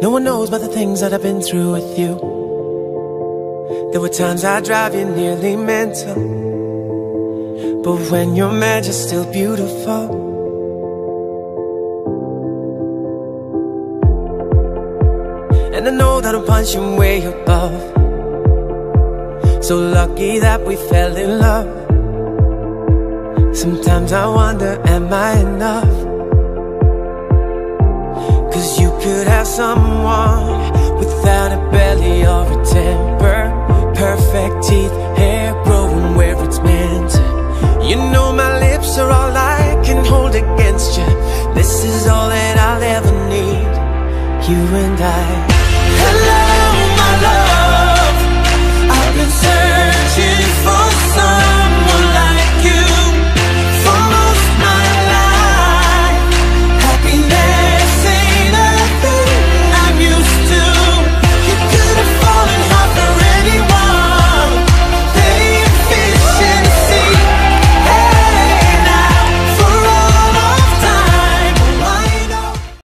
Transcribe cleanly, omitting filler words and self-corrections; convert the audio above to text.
No one knows about the things that I've been through with you. There were times I drive you nearly mental, but when you're mad, you're still beautiful. And I know that I'm punching way above. So lucky that we fell in love. Sometimes I wonder, am I enough? 'Cause you could have someone without a belly or a temper, perfect teeth, hair growing where it's meant to. You know my lips are all I can hold against you. This is all that I'll ever need, you and I.